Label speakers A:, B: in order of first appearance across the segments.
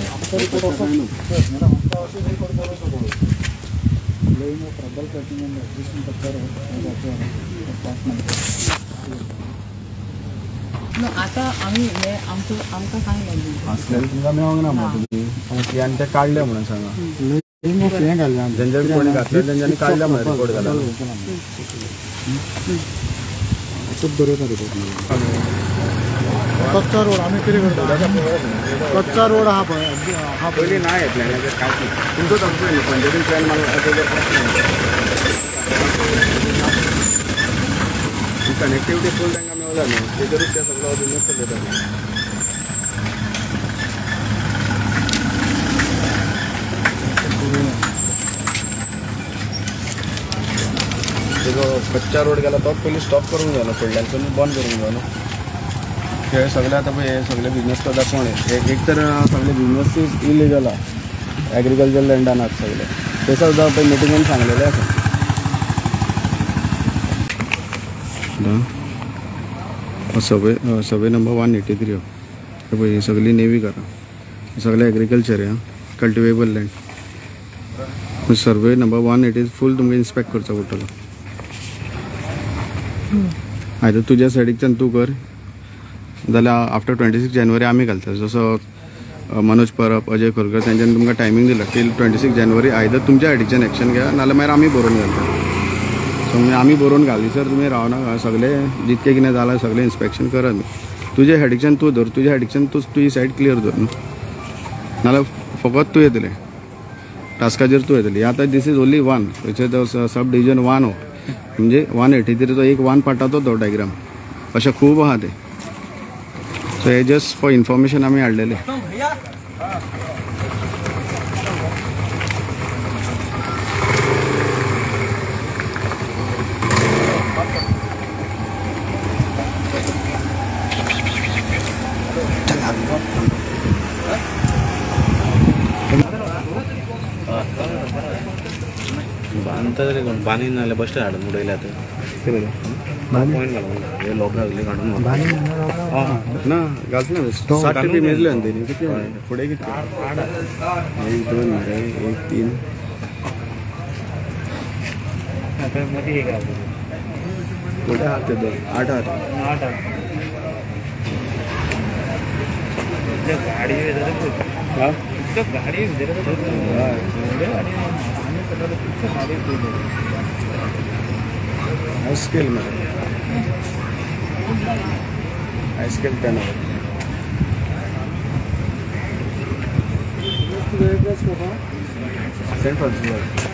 A: आता आम्ही आमचं सांगितलं
B: तुमकां मेळोंक ना मग तुम्ही आणि ते काढले म्हणून सांगा ज्यांच्या कोणी घातले त्यांच्यानी काढल्या म्हणून रिपोर्ट झाला
C: कच्चा रोड आम्ही किती करतो कच्चा रोड हा
B: पहिले नाही प्लॅन काय तुमचं सांगतोय पंचायतीन प्लॅन मला कनेक्टिव्हिटी फुल तांकां मेळला न्हू तेजेरूच ते सगळो बिझनेस चलयता तेजो कच्चा रोड गेला तो पयलीं स्टॉप करूंक जाय फुडल्यान बंद करूंक जाय हे सगळे आता पळय हे सगळे बिझनेस करता कोण एक तर सगळे बिझनेसीस इलिगल आहा एग्रीकल्चर लँडान आहात सगळे ते सुद्दां पळय मिटिंगेन सांगलेले आसा सर्वे नंबर 183 हे पळय सगळी नेवी करा सगळे एग्रीकल्चर आहे कल्टिवेबल लँड सर्वे नंबर 180 फूल तुमकां इन्स्पेक्ट करचो पडटलो आयदर तुज्या सायडीच्यान तूं कर जाल्यार आफ्टर 26 जानेवारी आमी घालता जसो मनोज परब अजय खोलकर तेंच्यांनी तुमकां टायमींग दिला टील 26 जानेवारी आयदर तुमच्या सायडीच्यान एक्शन घ्या नाल्यार मागीर आमी बरोवन घालता सो आमी बरोवन घाली सर तुमी रावनाका सगळे जितके कितें जालां सगळें इन्स्पेक्शन करात तुज्या सायडीच्यान तूं धर तुज्या सायडीच्यान तूं तुजी सायड क्लियर धर नाल्यार फकत तूं येतलें टास्काचेर तूं येतली आतां this is only one sub division 1 हो म्हणजे 183 तो एक 1 पार्टाचो तो डायग्राम अशें खूब आहा ते सो हे जस्ट फॉर इन्फॉर्मेशन आमी हाडलेले बानी नाल्या बस स्टँड हाडून उडयल्या पॉयंट लोक लागले काढून ना घालता ना 60 रुपये मेजले आनी तेणी किती फुडें किती 1 2 1 3 फुडें आहा ते 2 8 आहा गाडी हाई स्केल में high scale pen Saint Francis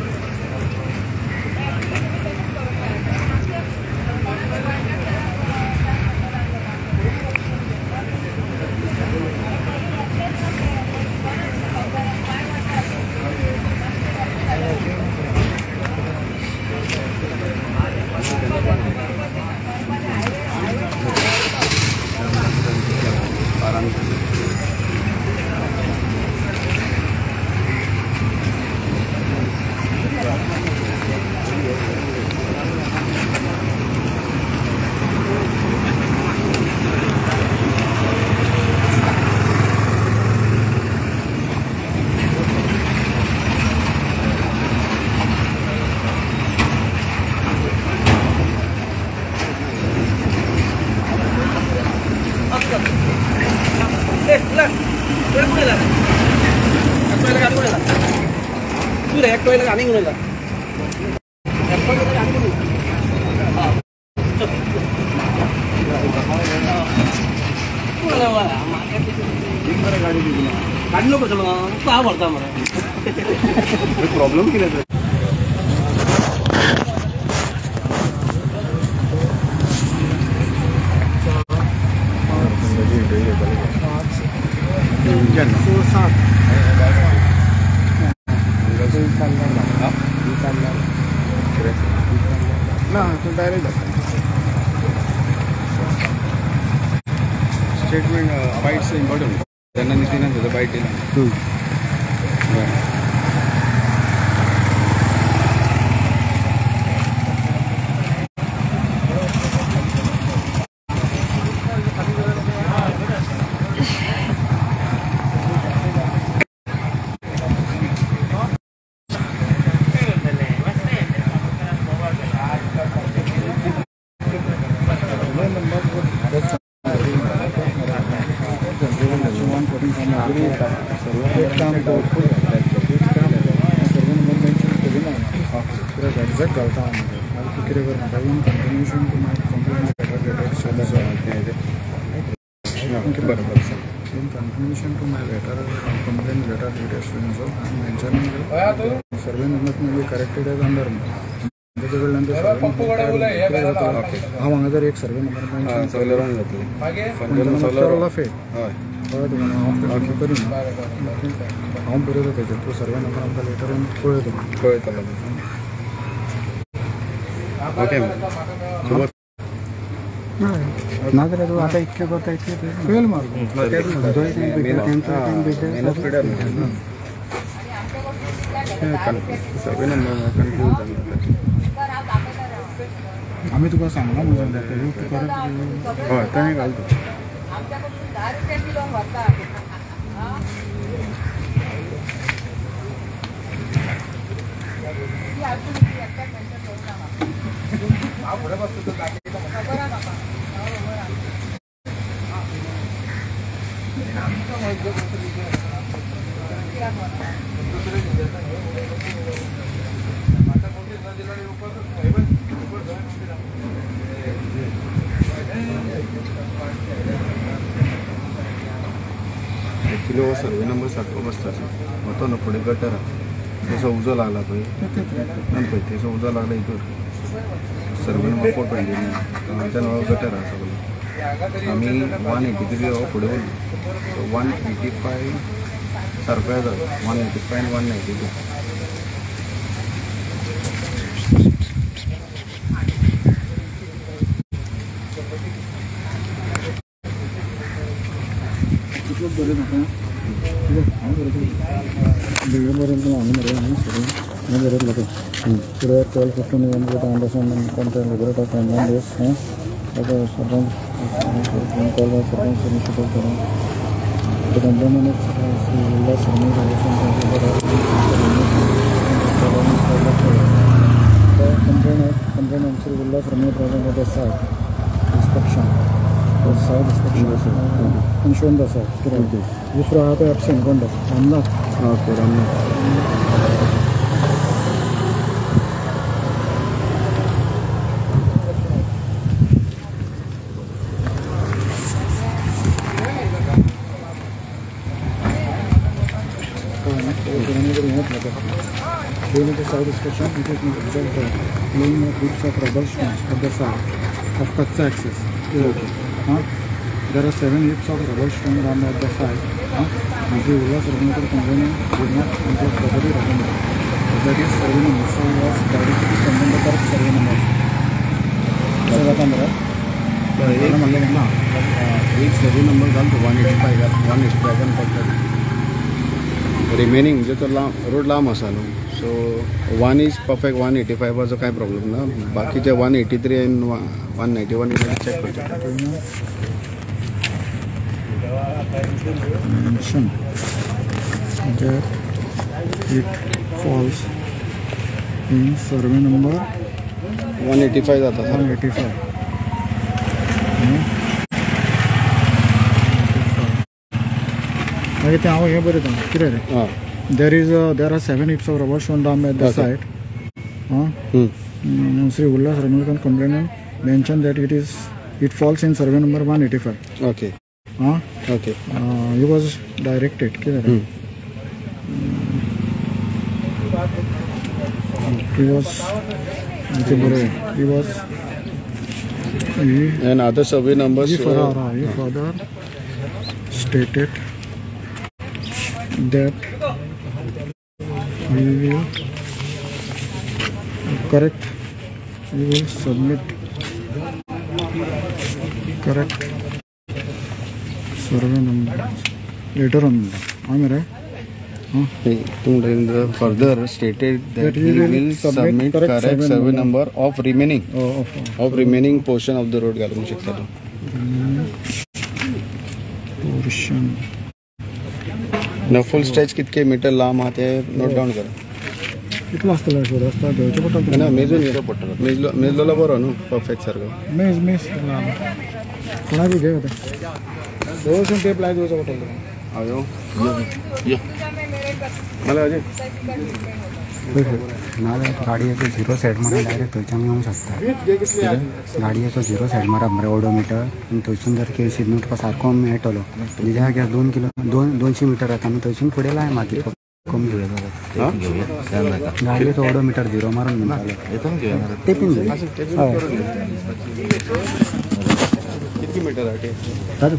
B: problem किती स्टेटमेंट बाईट्स इम्पॉर्टंट त्यांना नितीन त्याचं बाईट दिला
C: रिपोर्टिंग फॉर्म एक काम सर्वे नंबर मेंशन केली ना कित्याक एक्झॅक्ट घालता हांव तूं कितें कर म्हणटा in continuation to my complaint बरोबर in continuation to my letter complaint letter details mentioning survey number म्हणजे करेक्टेड एज अंडर त्याच्या कडल्यान ते हांव हांगा जर एक सर्वे नंबर मेंशन केला फेक कळ्ळें तुका हांव करिना हांव बरयता तेजेर तूं सर्वे नंबर आमकां लेटर कळयतलो
B: ओके
C: ना जाल्यार तूं आतां इतकें करता इतकें fail mark
B: survey number confuse
C: आमी तुका सांगला म्हणून तूं करत
B: हय तें घालता एक्चुअली वो सर्वे नंबर सारको बसता होतो ना फुडें गटर तसो उजो लागला पळय पळय थंयसो उजो लागला हितूर सर्वे नंबर 429 हांगाच्यान हो गटर आसा सगळो आमी 183 हो फुडें उरलो सो 185 सारको येता 185 आनी 192
C: बरें म्हाका हांव बरयता बेगीन बरयता हांगा मरे सगळें हांव बरयतलो पळय today 12:15 AM with understanding content liberate of 9 days the servant call by servant initiative करें the complaint is less remote relation the complaint answer will less remote relation of the site inspection the site inspection and shown the site correct दूसरा है तो absent contact Ramnath
B: okay Ramnath
C: during the site inspection, it is not observed laying of groups of rubber stones at the side of Katsa axis. There are 7 heaps of rubber stones on the side. As the Ullas Revenue complainant did not include property revenue. That is survey number. So was directly sent the correct survey number.
B: एक survey number घालतो 185 घाल 185 घालून पडटा remaining जो road लांब आसा न्हू सो 1 is perfect 185 काय प्रॉब्लेम ना बाकीचे 183 एंड 191 चेक करचे
C: mention that it falls in survey number
B: 185 जाता सर
C: 185. मागीर तें हांव हें बरयता कितें रे there are 7 heaps of rubber stone down at the site. Sri Ullas Revenue complainant mentioned that it falls in survey number 185.
B: Okay. Okay.
C: He was directed. He was
B: and other survey numbers.
C: He further stated that we will submit correct survey number later on. Am I right?
B: Further stated that he will submit correct survey number of remaining remaining portion of the road घालूंक शकता तूं
C: portion
B: ना full stretch कितके metre लांब आहा ते note down कर
C: कितलो आसतलो शो रस्ता देवचे पडटलो
B: ना मेजून येवचो पडटलो मेजलेलो बरो न्हू परफेक्ट सारको
C: मेज कोणाक घे दोनशे टेप लाय दिवचो पडटलो
B: आयो मला अजय
C: गाडी येतो 0 साईड मारा डायरेक्ट थंयच्यान येवंक शकता गाडी येतो 0 साईड मारा मरे ओडोमीटर आनी थंयसून जर केळशी तुका सारको मेळटलो म्हणजे त्या जाग्यार 200 मीटर येता आनी थंयसून फुडें लाय माती कमी घेऊया गाडी येतो ओडोमीटर 0 मारून म्हणटालो ते पिन हय
B: किती मीटर आहे ते
C: दादू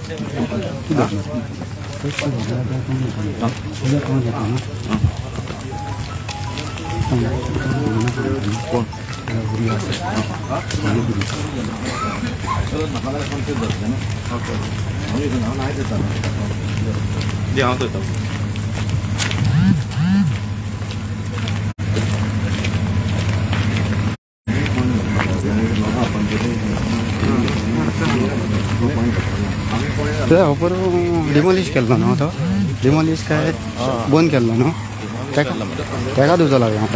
C: ऑफर डिमोलिश केल्लो न्हू तो डिमोलिश काय बंद केल्लो न्हू तेका तुजो लागला आता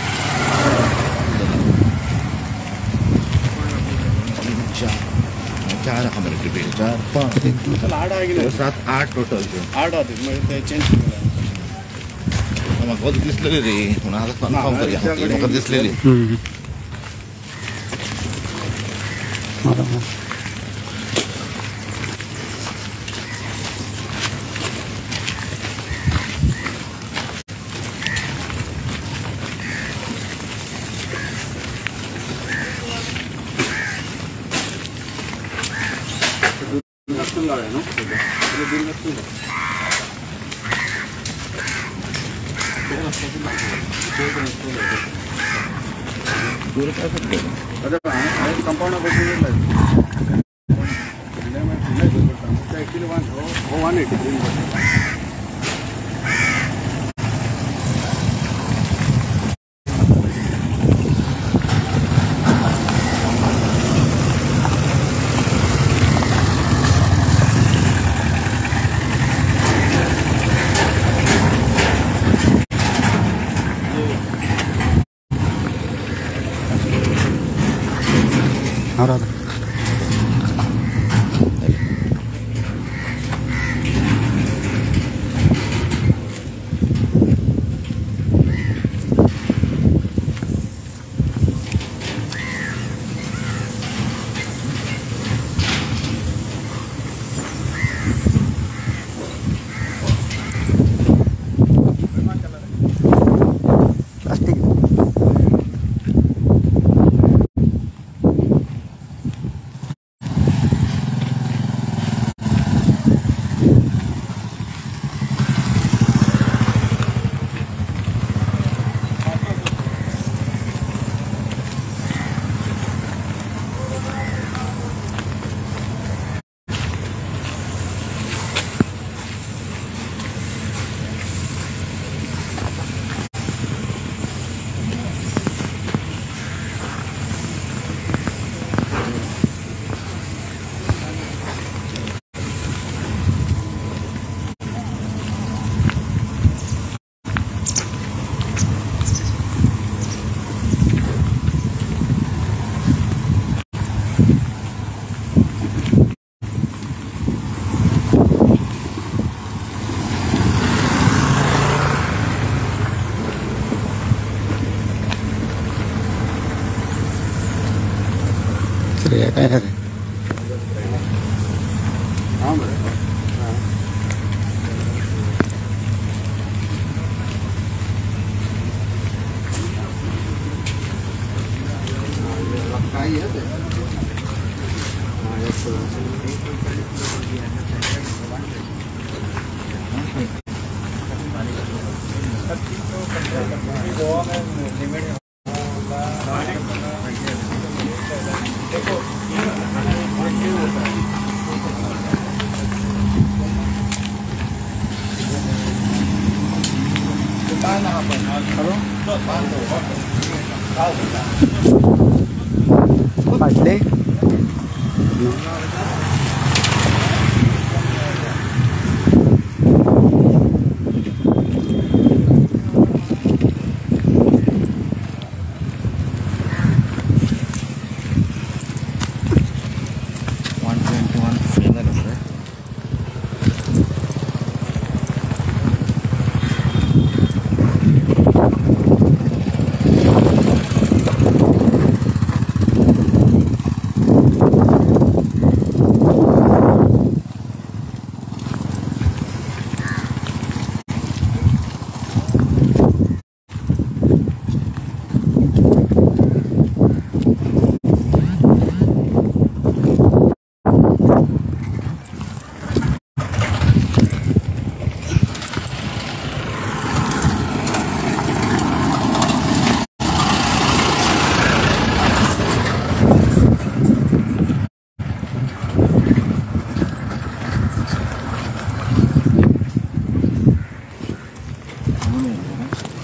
D: चार हमारे डिबेट 4 5 7 8 टोटल
B: 8 होते चेंज केलं
D: म्हाका दिसलेली रे पूण आतां कन्फर्म करया म्हाका दिसलेली
B: compound actually 183
C: Ahora sería caer. फाटले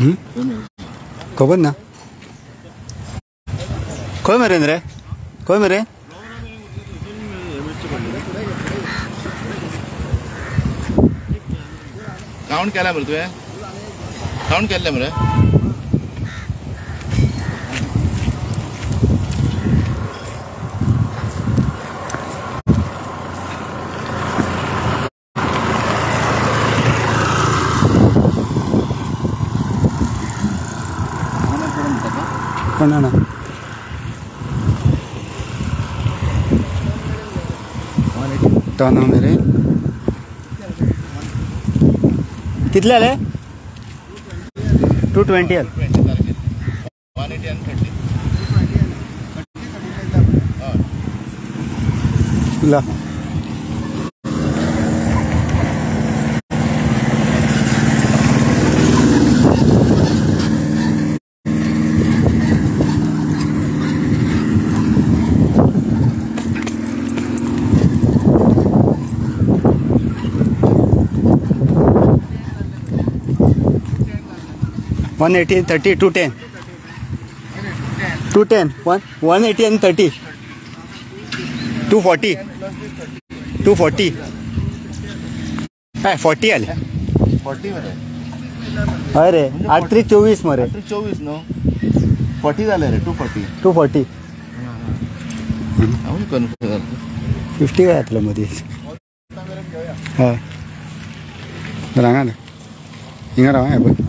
C: खबर ना खंय मेरेन रे खंय मेरेन
D: काउंट केला मरे तुवें काउंट केल्लें मरे
C: कोणाना टर्न मेरे कितले जाले 220
D: 180 and 30
C: ला वन 80 30 210 210 180 and 30 240 240 काय 40 आले
D: 40 मरे
C: अरे 8 3 24 मरे
D: 24 नो 40 झाले रे 240
C: 240
D: हांव कन्फ्यूज जालो
C: 50 काय घातलं मध्ये हय रांगा हिंगा राव हे बघ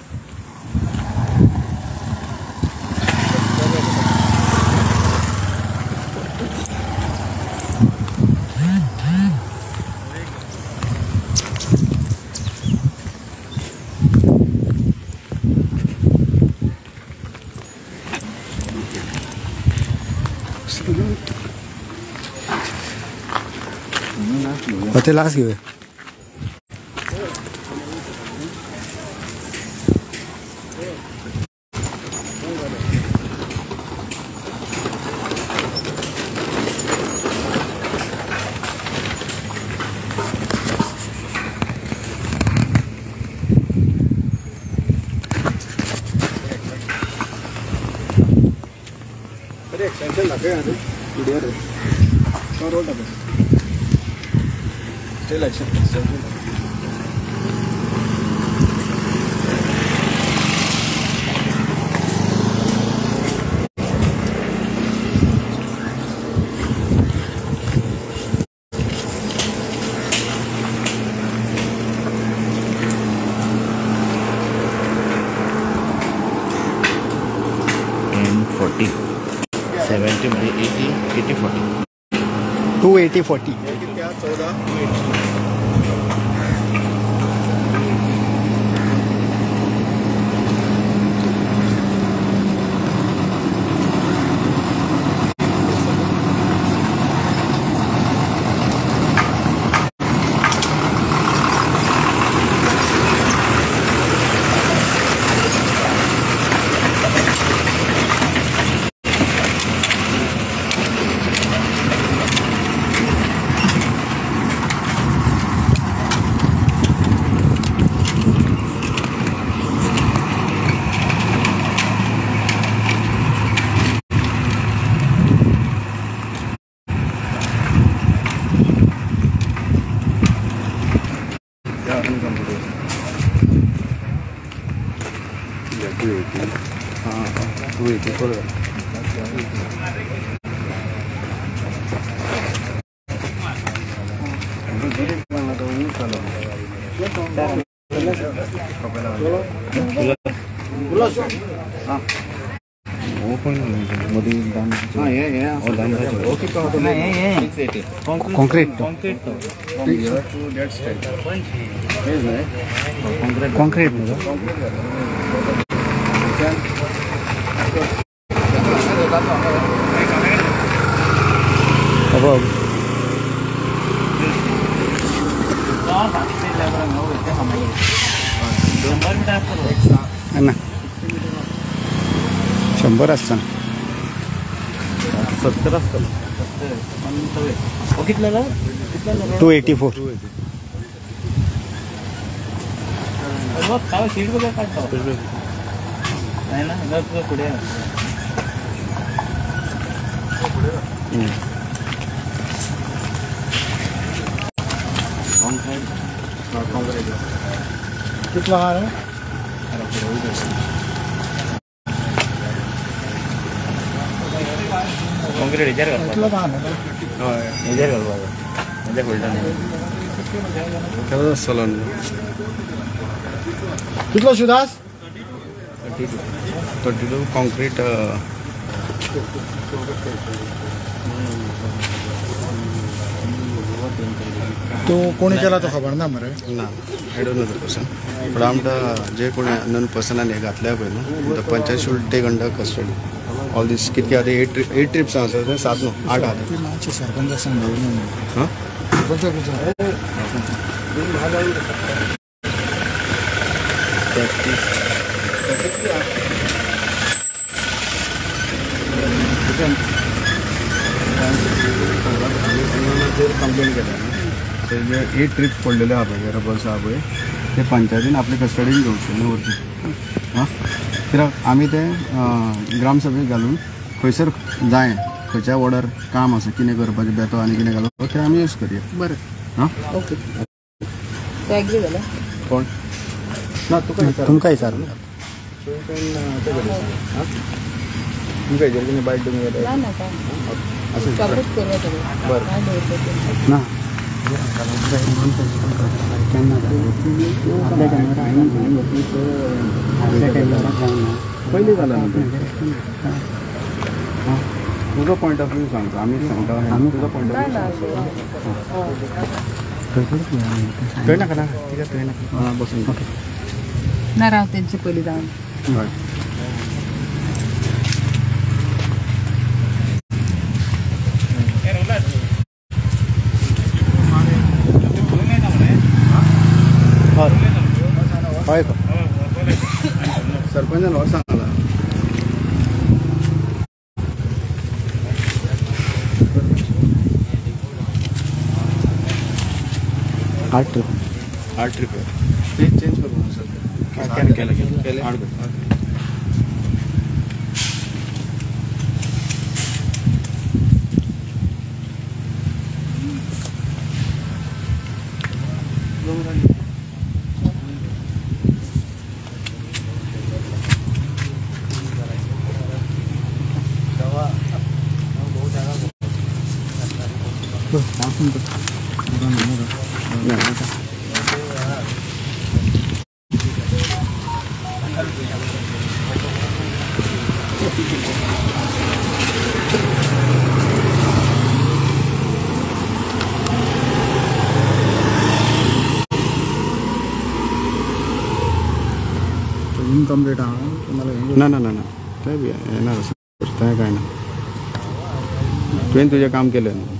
C: ते लास्ट घेऊया एक्सटेंशन लगे हैं वीडियो रे और रोड लगे स्टिल एक्सटेंशन
D: and 40 70 मरे 80 40
C: 280 40
B: क्या 14
C: concrete concrete अब ना 100 असतं
D: 70 असतं
C: 284 कितला हा रे
D: कॉन्क्रीट विचार
C: कितला हा रे
D: विचार करपाक म्हणजे फुलटा
B: केलो आसतलो
C: कितलो सुदास
B: 32 कॉन्क्रीट
C: तो कोणी केला तो खबर ना मरे
B: ना I don't know the person but आमकां जे कोणी अननोन पर्सनान घातल्या पळय न्हू the panchayat should take under custody all these कितके आतां 8 ट्रिप्स आसा ते 7 न्हू 8 आहा
C: मागचे सरपंच सांगले
B: हां कंप्लेन केल्या ते जे 8 ट्रिप्स पडलेले आहा पळय रबल्स आहा पळय ते पंचायतीन आपले कस्टडीन घेवचे न्हू वरती हां कित्याक आमी ते ग्रामसभेक घालून खंयसर जाय खंयच्या वॉर्डार काम आसा कितें करपाचें बेतो आनी कितें घालप तें आमी यूज करया
A: बरं
B: हां
A: ओके ते एग्री जालें
B: कोण ना तुका
C: तुमकां विचारलं
B: तुमकां हेजेर कितें बायट तुमी
A: ना ना काय स्टॉपच करूया सगळं
B: बरं.
A: काय दवरलं ते
C: ना
B: पयलीं जालां तुजो पॉयंट ऑफ व्यू सांगता आमी सांगता आमी तुजो पॉयंट
A: काय
B: ऑफ
A: ना
B: व्यू नाका ना कित्याक थंय नाका हां बसून
A: ना राव त्यांचे पयलीं जावन
B: हय
C: हय
B: सरपंचान हो सांगला
C: आठ
B: आठ रिपेअर ते चेंज करू सर केलं आठ
C: इनकम्प्लीट आहा तुम्हाला
B: ना ना ना ना ते बी येणार ते काय ना तुवें तुजें काम केलें न्हू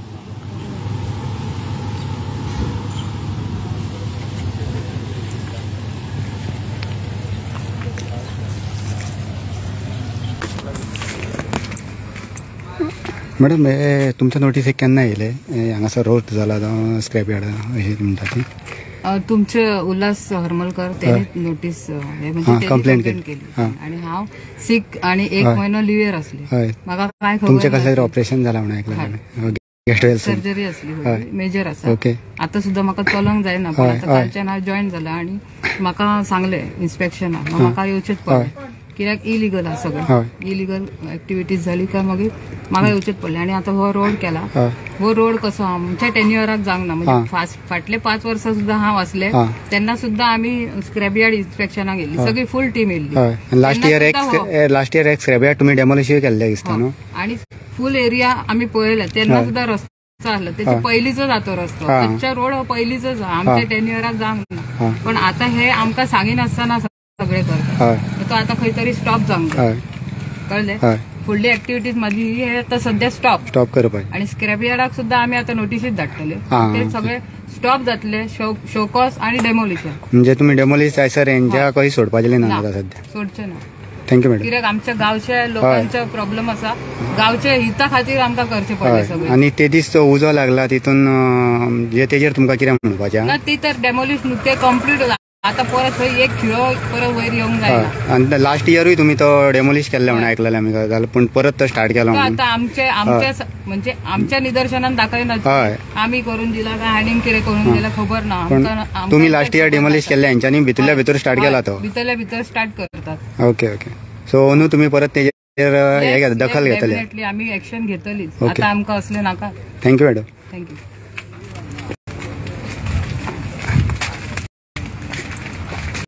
C: मॅडम तुमच्या नोटीसेक केन्ना येयले हांगासर रोड जाला जावं स्क्रॅप यार्ड अशी म्हणटा ती
A: तुमचे उल्हास हरमलकर त्यांनी नोटीस म्हणजे
C: कंप्लेंट
A: केली आणि हांव सिक आणि 1 महिनो लिव्हर असले
C: हय
A: म्हाका काय
C: तुमचे
A: खबर
C: कसलें ऑपरेशन जाला म्हणून ऐकलें गेस्ट वेल्स
A: सर्जरी असली मेजर आसा
C: ओके
A: आता सुद्धा म्हाका चलोंक जायना पण आता कालच्यान हांव जॉईन जाला आणि म्हाका सांगले इन्स्पेक्शनाक म्हाका येवचेच पडलें कित्याक इलिगल आसा सगळें इलिगल एक्टिविटीज झाली काय मागीर म्हाका येवचेच पडलें आणि आता हो रोड केला हो रोड कसो आमच्या टेन्युअराक जावंक ना म्हणजे फाटले 5 वर्सां सुद्धा हांव असले तेन्ना सुद्धा आम्ही स्क्रॅप यार्ड इन्स्पेक्शनाक गेल्ली सगळी फुल टीम येयल्ली
C: लास्ट इयर एक स्क्रॅप यार्ड तुमी डेमोलिशन केल्ले दिसता न्हू
A: आणि फुल एरिया आम्ही पळयला तेन्ना सुद्धा रस्तो आसलो त्याच्या पयलींचोच आतो रस्तो आमच्या रोड हो पयलींचोच आमच्या टेन्युअराक जावंक ना पण आता हे आमकां सांगिनासतना सगळे करतात तो आता खंय तरी स्टॉप जावंक कळले फुडली ऍक्टिव्हिटीज माझी हे आता सध्या स्टॉप
C: करपाक
A: आणि स्क्रॅप यार्डाक सुद्धा आम्ही आता नोटीसीच धाडटले ते सगळे स्टॉप जातले शोकॉस आणि डेमोलिशन
C: म्हणजे तुम्ही डेमोलिश जायसर यांच्या काही सोडपाचे ना सध्या
A: सोडचे ना
C: थँक्यू मॅडम
A: कित्याक आमच्या गावच्या लोकांचा प्रॉब्लेम आसा गावच्या हिता खातीर आमकां करचे पडले सगळे
C: आणि ते दीस तो उजो लागला तितून तेजेर तुमकां कितें म्हणपाचें
A: ती तर डेमोलिश ते कम्प्लीट आता परत थंय एक खिळो परत वयर येवंक
E: हय
A: जायना.
E: आनी लास्ट इयरूय तुमी तो डेमोलिश केल्ले म्हणून आयकलेले आमी जाल्यार पूण परत तो स्टार्ट केलो
A: तो
E: म्हणून.
A: आता म्हणजे आमच्या निदर्शनान दाखयना
E: हय
A: आम्ही करून दिला काय आनीक कितें करून दिला खबर ना.
E: पण
A: आमकां-
E: तुम्ही लास्ट इयर डेमोलिश केल्ले हेंच्यांनी भितरल्या भितर स्टार्ट केला तो.
A: भितरल्या भितर स्टार्ट करतात.
E: ओके ओके सो अंदू तुमी परत तेजेर हे घेता दखल घेतले.
A: डेफिनेटली आम्ही ऍक्शन घेतलीच.
E: ओके.
A: आता आमकां असले नाका.
E: Thank you madam.
A: थँक्यू.